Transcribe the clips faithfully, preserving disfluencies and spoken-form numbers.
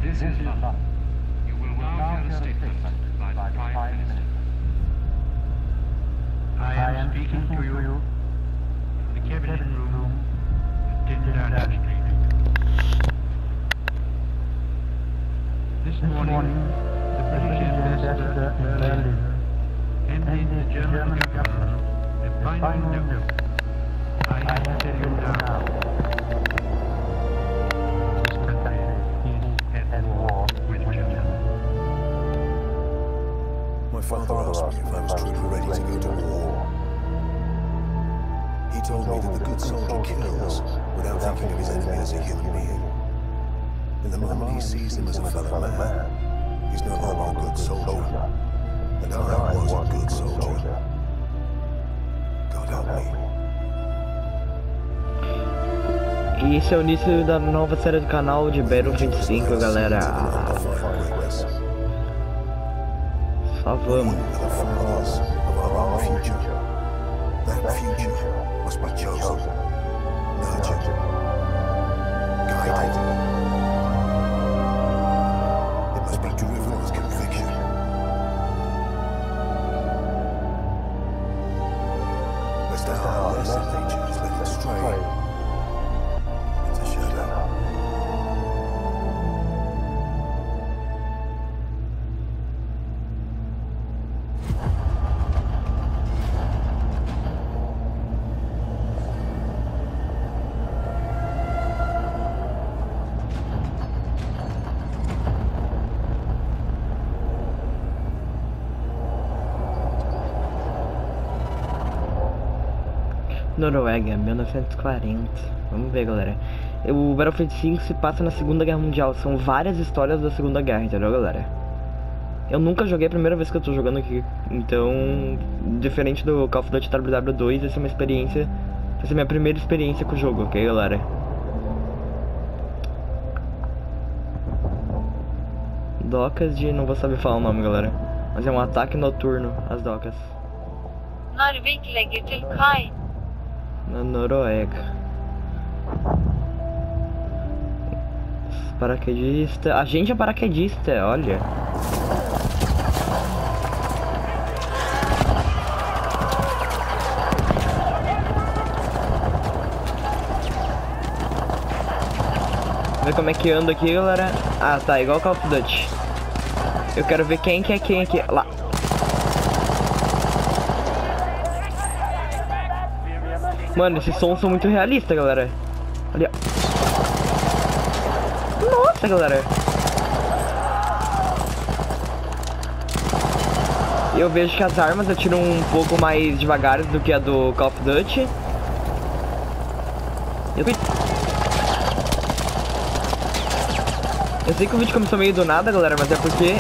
This is London. You will now hear a statement by the Prime Minister. I am speaking to you from the cabinet room at Tyndale Street. This morning, the British ambassador in Berlin handed the German government a final note. I have to tell you now. This country is at war with Germany. My father asked me if I was truly ready to go to war. He told me that the good soldier kills without thinking of his enemy as a human being. And the moment he sees him as a fellow man, he's no longer a good soldier. And I was a good soldier. God help me. E esse é o início da nova série do canal de Battlefield cinco, galera. Só vamos. Noruega, mil novecentos e quarenta. Vamos ver, galera. O Battlefield cinco se passa na Segunda Guerra Mundial. São várias histórias da Segunda Guerra, entendeu, galera? Eu nunca joguei, a primeira vez que eu tô jogando aqui. Então, diferente do Call of Duty W W dois, essa é uma experiência. Essa é a minha primeira experiência com o jogo, ok, galera? Docas de... não vou saber falar o nome, galera. Mas é um ataque noturno, as docas. Narvik legger til kai. Na Noruega. Paraquedista. A gente é paraquedista, olha. Ver como é que anda aqui, galera. Ah, tá, igual Call of Duty. Eu quero ver quem que é quem aqui. Lá. Mano, esses sons são muito realistas, galera. Ali, ó. Nossa, galera. Eu vejo que as armas atiram um pouco mais devagar do que a do Call of Duty. Eu... Eu sei que o vídeo começou meio do nada, galera, mas é porque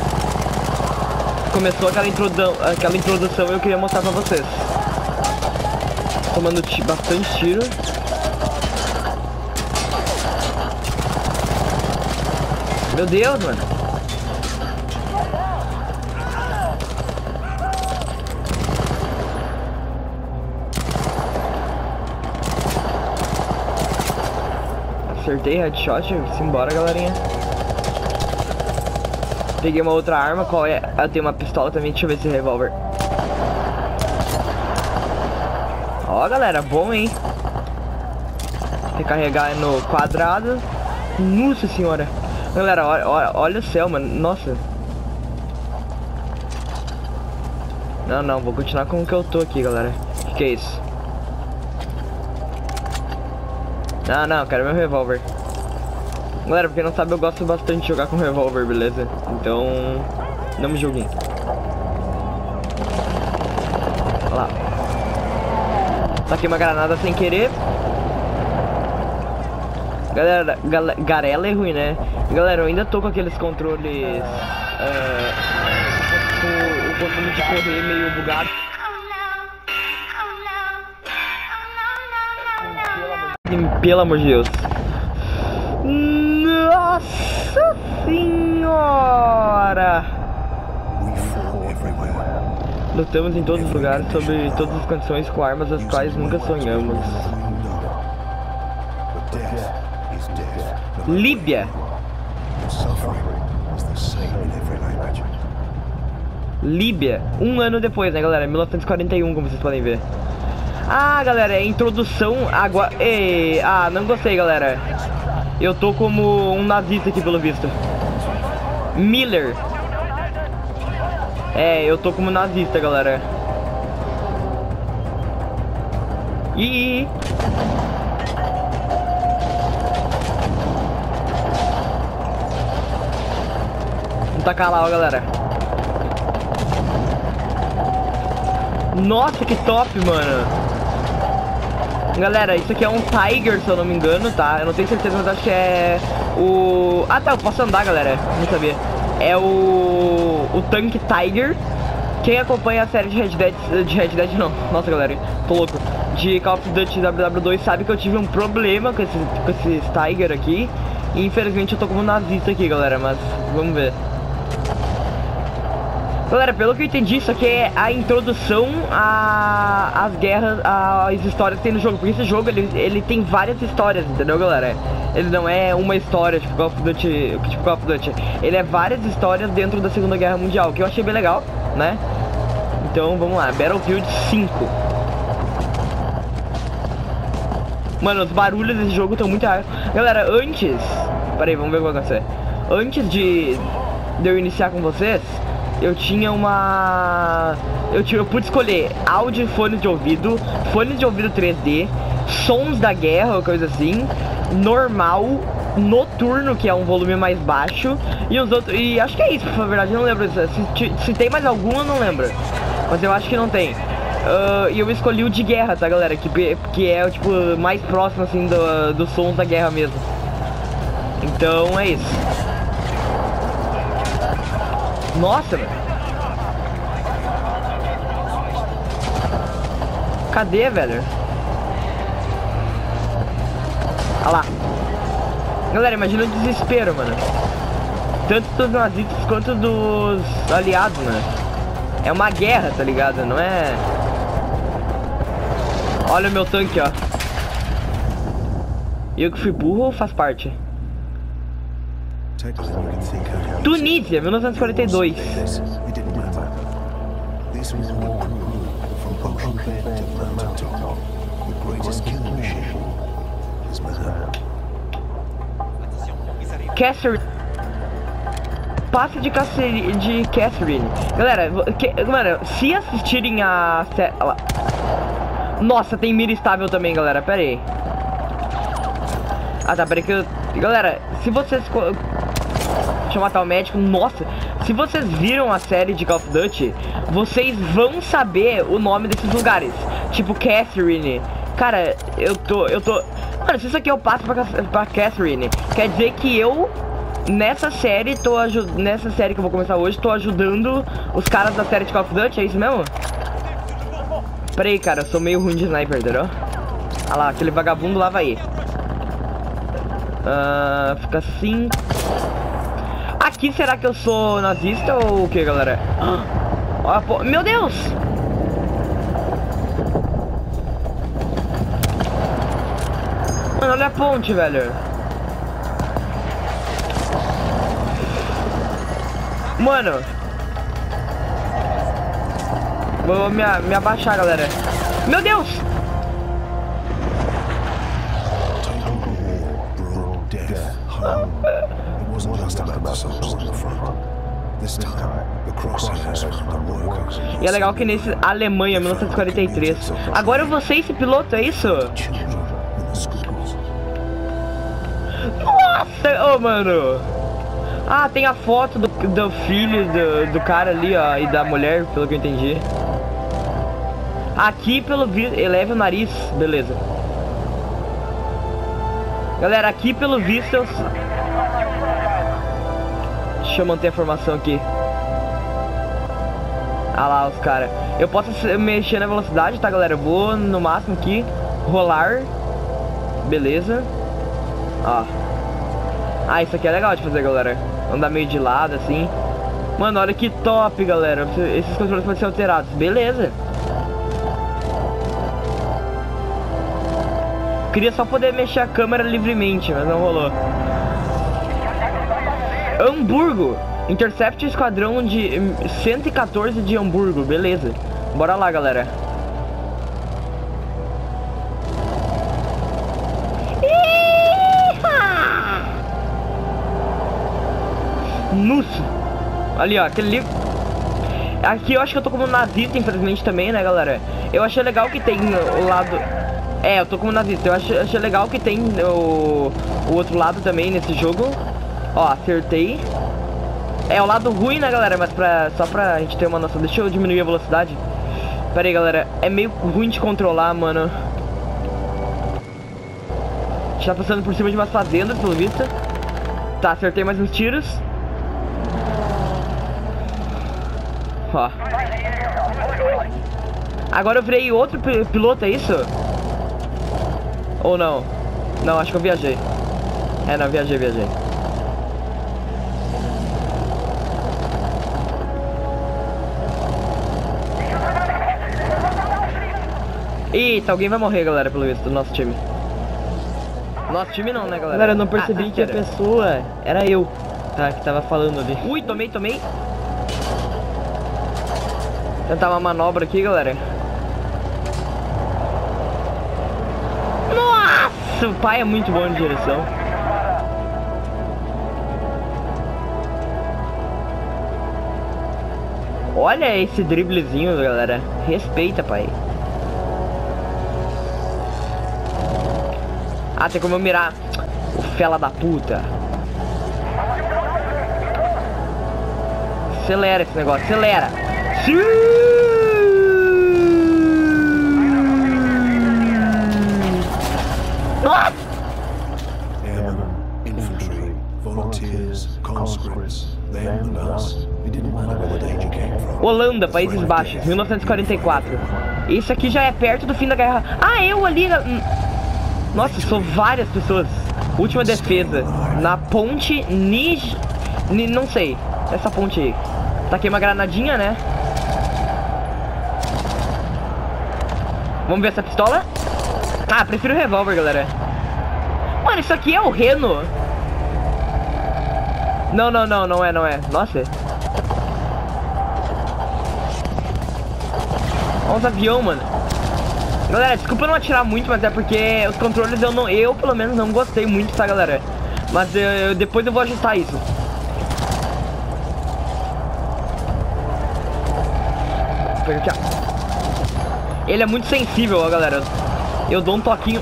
começou aquela, introdu... aquela introdução e eu queria mostrar pra vocês. Tomando bastante tiro. Meu Deus, mano. Acertei headshot, simbora, galerinha. Peguei uma outra arma, qual é? Eu tenho uma pistola também, deixa eu ver esse revólver. Ó, galera, bom, hein? Recarregar no quadrado. Nossa senhora. Galera, olha, olha, olha o céu, mano. Nossa. Não, não, vou continuar com o que eu tô aqui, galera. O que, que é isso? Não, não, quero meu revólver. Galera, pra quem não sabe, eu gosto bastante de jogar com revólver, beleza? Então, não me julguem. Olha lá. Taquei uma granada sem querer. Galera, gal garela é ruim, né? Galera, eu ainda tô com aqueles controles... Uh, com o controle de correr meio bugado. Pelo amor de Deus. Nossa senhora! Lutamos em todos os lugares, sob todas as condições, com armas as quais nunca sonhamos. Líbia! suffering is the same in every language. Líbia, um ano depois, né, galera? mil novecentos e quarenta e um, como vocês podem ver. Ah, galera, é introdução agora. Ei, ah, não gostei, galera. Eu tô como um nazista aqui, pelo visto. Miller. É, eu tô como nazista, galera. Ih. Vamos tacar lá, ó, galera. Nossa, que top, mano. Galera, isso aqui é um Tiger, se eu não me engano, tá? Eu não tenho certeza, mas acho que é o... Ah, tá, eu posso andar, galera. Não sabia. É o... O tanque Tiger. Quem acompanha a série de Red Dead... De Red Dead, não. Nossa, galera, tô louco. De Call of Duty W W dois sabe que eu tive um problema com esses, com esses Tiger aqui. E infelizmente eu tô como nazista aqui, galera, mas vamos ver. Galera, pelo que eu entendi, isso aqui é a introdução às guerras, às histórias que tem no jogo. Porque esse jogo, ele, ele tem várias histórias, entendeu, galera? Ele não é uma história, tipo Call of Duty, tipo Call of Duty. Ele é várias histórias dentro da Segunda Guerra Mundial, que eu achei bem legal, né? Então, vamos lá, Battlefield cinco. Mano, os barulhos desse jogo estão muito raros. Galera, antes... Pera aí, vamos ver o que vai acontecer. Antes de, de eu iniciar com vocês... Eu tinha uma... Eu, tinha, eu pude escolher áudio e fones de ouvido, fones de ouvido três D, sons da guerra ou coisa assim, normal, noturno, que é um volume mais baixo, e os outros... E acho que é isso, na verdade, eu não lembro. Se, se tem mais algum, eu não lembro. Mas eu acho que não tem. Uh, e eu escolhi o de guerra, tá, galera? Que, que é, tipo, mais próximo, assim, do, dos sons da guerra mesmo. Então, é isso. Nossa, velho. Cadê, velho? Olha lá. Galera, imagina o desespero, mano. Tanto dos nazistas quanto dos aliados, né? É uma guerra, tá ligado? Não é... Olha o meu tanque, ó. Eu que fui burro ou faz parte? Tunísia, mil novecentos e quarenta e dois. Catherine. Passe de, Catherine, de Catherine. Galera, que, mano, se assistirem a série... Nossa, tem mira estável também, galera. Pera aí. Ah, tá, peraí que eu... Galera, se vocês... Deixa eu matar o médico. Nossa, se vocês viram a série de Call of Duty, vocês vão saber o nome desses lugares. Tipo Catherine. Cara, eu tô... Eu tô... Mano, se isso aqui eu passo pra, pra Catherine, quer dizer que eu... Nessa série, tô ajudando... Nessa série que eu vou começar hoje, tô ajudando os caras da série de Call of Duty, é isso mesmo? Pera aí, cara, eu sou meio ruim de sniper, entendeu? Ah lá, aquele vagabundo lá vai ir. Uh, fica assim. Aqui, será que eu sou nazista ou o que, galera? Olha, pô, meu Deus! Mano, olha a ponte, velho. Mano, vou me, me abaixar, galera. Meu Deus! E é legal que nesse Alemanha, mil novecentos e quarenta e três. Agora eu vou ser esse piloto, é isso? Nossa, oh, mano. Ah, tem a foto do, do filho do, do cara ali, ó, e da mulher, pelo que eu entendi. Aqui, pelo visto, eleve o nariz, beleza. Galera, aqui pelo visto eu... Deixa eu manter a formação aqui. Ah lá, os caras. Eu posso mexer na velocidade, tá, galera? Eu vou no máximo aqui, rolar. Beleza. Ó. Ah, isso aqui é legal de fazer, galera. Andar meio de lado, assim. Mano, olha que top, galera. Esses controles podem ser alterados. Beleza. Queria só poder mexer a câmera livremente, mas não rolou. Hamburgo. Intercept o esquadrão de cento e quatorze de Hamburgo. Beleza. Bora lá, galera. Nossa. Ali, ó. Aquele ali. Aqui eu acho que eu tô como nazista, infelizmente, também, né, galera? Eu achei legal que tem o lado... É, eu tô como nazista. Eu achei, achei legal que tem o... o outro lado também nesse jogo. Ó, acertei. É o lado ruim, né, galera? Mas pra... só pra gente ter uma noção. Deixa eu diminuir a velocidade. Pera aí, galera. É meio ruim de controlar, mano. A gente tá passando por cima de umas fazendas, pelo visto. Tá, acertei mais uns tiros. Ó. Agora eu virei outro piloto, é isso? Ou não? Não, acho que eu viajei. É, não, viajei, viajei. Eita, alguém vai morrer, galera, pelo visto, do nosso time. Nosso time não, né, galera? Galera, eu não percebi ah, que a pessoa era eu, tá, que tava falando ali. Ui, tomei, tomei. Tentar uma manobra aqui, galera. Nossa, o pai é muito bom de direção. Olha esse driblezinho, galera. Respeita, pai. Ah, tem como eu mirar. O fela da puta. Acelera esse negócio, acelera. Nossa! Airmen, infantry, volunteers, conscripts, them and us. It didn't matter where the danger came from. Holanda, Países Baixos, mil novecentos e quarenta e quatro. Isso aqui já é perto do fim da guerra. Ah, eu ali... Nossa, sou várias pessoas. Última defesa. Na ponte Nij... Não sei. Essa ponte aí. Taquei uma granadinha, né? Vamos ver essa pistola? Ah, prefiro o revólver, galera. Mano, isso aqui é o Reno. Não, não, não, não é, não é. Nossa. Olha os aviões, mano. Galera, desculpa eu não atirar muito, mas é porque os controles eu não... Eu, pelo menos, não gostei muito, tá, galera? Mas eu, eu, depois eu vou ajustar isso. Vou pegar aqui, ó. Ele é muito sensível, ó, galera. Eu dou um toquinho.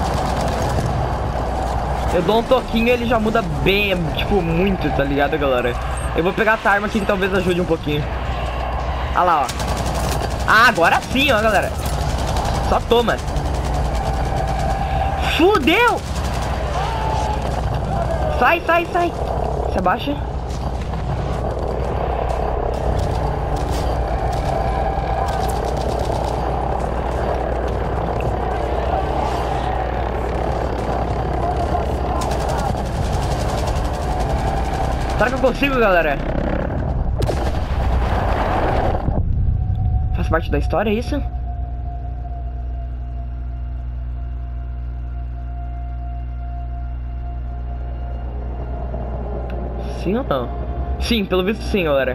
Eu dou um toquinho e ele já muda bem, tipo, muito, tá ligado, galera? Eu vou pegar essa arma aqui que talvez ajude um pouquinho. Ah lá, ó. Ah, agora sim, ó, galera. Só toma. Fudeu! Sai, sai, sai. Se abaixa. Será que eu consigo, galera? Faz parte da história, é isso? Sim ou não? Sim, pelo visto sim, galera.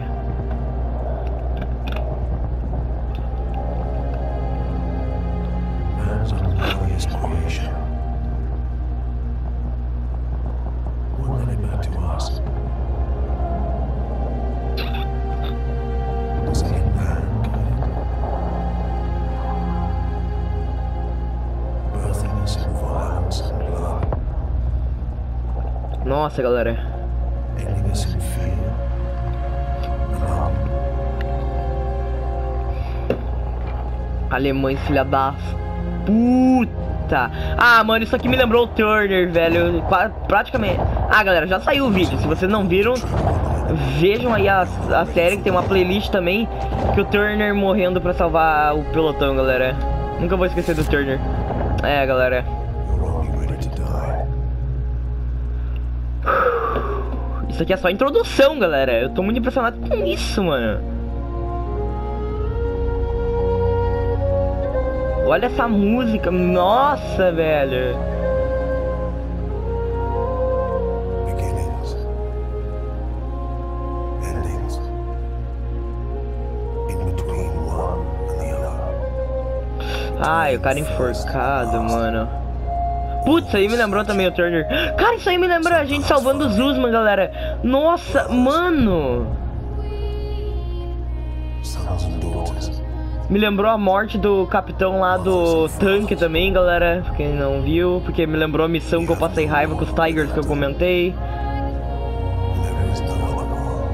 Man's unglorious creation. One minute back to us. Does it hit mankind? Birthing us in violence and blood. Nossa, galera. Ending us in fear. And Alemães, filha da puta. Ah, mano, isso aqui me lembrou o Turner, velho. Qua- Praticamente. Ah, galera, já saiu o vídeo. Se vocês não viram, vejam aí a, a série, que tem uma playlist também, que o Turner morrendo pra salvar o pelotão, galera. Nunca vou esquecer do Turner. É, galera. you're only ready to die. Isso aqui é só a introdução, galera. Eu tô muito impressionado com isso, mano. Olha essa música. Nossa, velho. Beginnings. Ai, o cara enforcado, mano. Putz, isso aí me lembrou também o Turner. Cara, isso aí me lembrou a gente salvando os Usman, galera. Nossa, mano. Sons and daughters. Me lembrou a morte do capitão lá do tanque também, galera. Pra quem não viu, porque me lembrou a missão que eu passei raiva com os Tigers que eu comentei. There is no other more.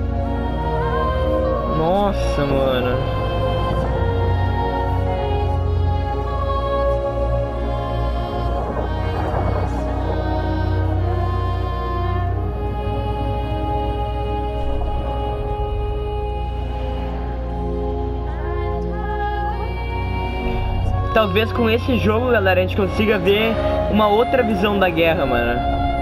Nossa, mano. Talvez com esse jogo, galera, a gente consiga ver uma outra visão da guerra, mano.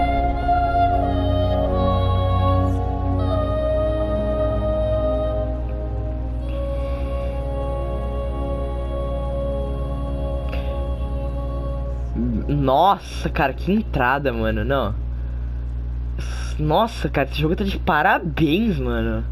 Nossa, cara, que entrada, mano, não. Nossa, cara, esse jogo tá de parabéns, mano.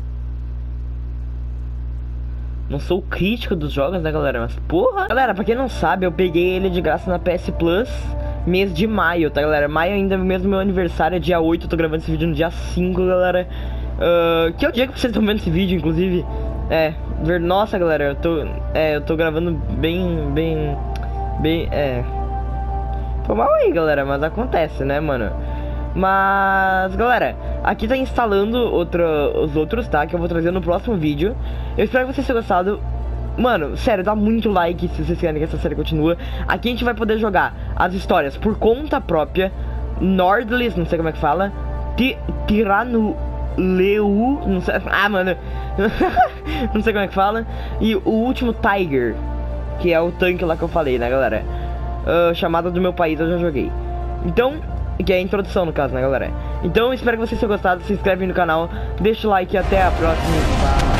Não sou crítico dos jogos, né, galera? Mas, porra! Galera, pra quem não sabe, eu peguei ele de graça na P S Plus mês de maio, tá, galera? Maio ainda, mesmo meu aniversário, é dia oito. Eu tô gravando esse vídeo no dia cinco, galera. Uh, que é o dia que vocês estão vendo esse vídeo, inclusive. É, ver... Nossa, galera, eu tô... É, eu tô gravando bem... Bem... Bem... É... Foi mal aí, galera, mas acontece, né, mano? Mas, galera, aqui tá instalando outro, os outros, tá? Que eu vou trazer no próximo vídeo. Eu espero que vocês tenham gostado. Mano, sério, dá muito like se vocês querem que essa série continue. Aqui a gente vai poder jogar as histórias por conta própria. Nordlis, não sei como é que fala. Tirano Leu, não sei. Ah, mano. Não sei como é que fala. E o último Tiger, que é o tanque lá que eu falei, né, galera? Uh, chamada do meu país eu já joguei. Então, que é a introdução no caso, né, galera? Então, espero que vocês tenham gostado. Se inscreve no canal, deixa o like e até a próxima.